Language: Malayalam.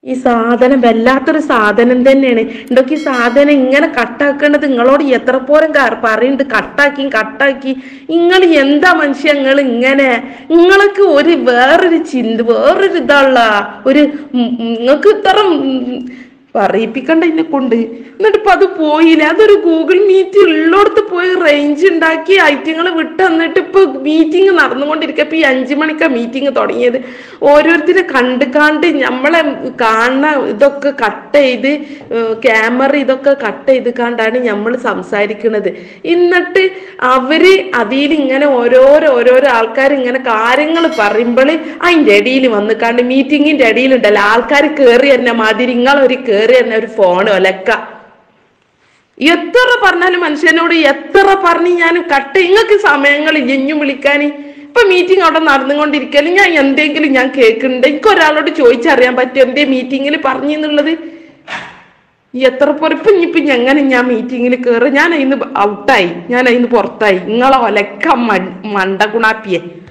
ഈ സാധനം വല്ലാത്തൊരു സാധനം തന്നെയാണ്. എന്തൊക്കെ ഈ സാധനം ഇങ്ങനെ കട്ടാക്കേണ്ടത് നിങ്ങളോട് എത്ര പോരം പറയുന്നുണ്ട്, കട്ടാക്കി. നിങ്ങൾ എന്താ മനുഷ്യ നിങ്ങൾ ഇങ്ങനെ? നിങ്ങൾക്ക് ഒരു വേറൊരു വേറൊരു ഇതാള്ള ഒരു നിങ്ങൾക്ക് ഇത്ര പറയിപ്പിക്കണ്ട എന്നെ കൊണ്ട്. എന്നിട്ട് ഇപ്പൊ അത് പോയില്ല. അതൊരു ഗൂഗിൾ മീറ്റ് ഉള്ളോടത്ത് പോയി റേഞ്ച് ഉണ്ടാക്കി ഐറ്റങ്ങൾ വിട്ട് തന്നിട്ട് ഇപ്പൊ മീറ്റിംഗ് നടന്നുകൊണ്ടിരിക്കുക. ഇപ്പൊ ഈ 5 മണിക്കാ മീറ്റിംഗ് തുടങ്ങിയത്. ഓരോരുത്തരെ കണ്ട് നമ്മളെ കാണുന്ന ഇതൊക്കെ കട്ട് ചെയ്ത് ക്യാമറ ഇതൊക്കെ കട്ട് ചെയ്ത് കണ്ടാണ് നമ്മൾ സംസാരിക്കുന്നത്. എന്നിട്ട് അവര് അതിൽ ഇങ്ങനെ ഓരോരോ ആൾക്കാർ ഇങ്ങനെ കാര്യങ്ങൾ പറയുമ്പോൾ അതിൻ്റെ ഇടയിൽ വന്ന് കണ്ട് മീറ്റിങ്ങിന്റെ ഇടയിലുണ്ടല്ലോ ആൾക്കാർ കയറി തന്നെ മാതിരി നിങ്ങളൊരു കയറി തന്നെ ഒരു ഫോൺ ഒലക്ക. എത്ര പറഞ്ഞാലും മനുഷ്യനോട് എത്ര പറഞ്ഞ് ഞാൻ കട്ട് നിങ്ങൾക്ക് സമയങ്ങൾ ഇഞ്ഞും വിളിക്കാൻ. ഇപ്പൊ മീറ്റിംഗ് അവിടെ നടന്നുകൊണ്ടിരിക്കലും ഞാൻ എന്തെങ്കിലും ഞാൻ കേൾക്കുന്നുണ്ട്. എനിക്ക് ഒരാളോട് ചോദിച്ചറിയാൻ പറ്റും എന്തേ മീറ്റിങ്ങിൽ പറഞ്ഞെന്നുള്ളത്. എത്ര പൊറപ്പ് ഇനിയിപ്പൊ എങ്ങനെ ഞാൻ മീറ്റിങ്ങിൽ കയറി? ഞാൻ അതിന് ഔട്ടായി, ഞാൻ അതിന് പുറത്തായി. നിങ്ങളെ ഒലക്ക മണ്ട ഗുണാപ്പിയെ.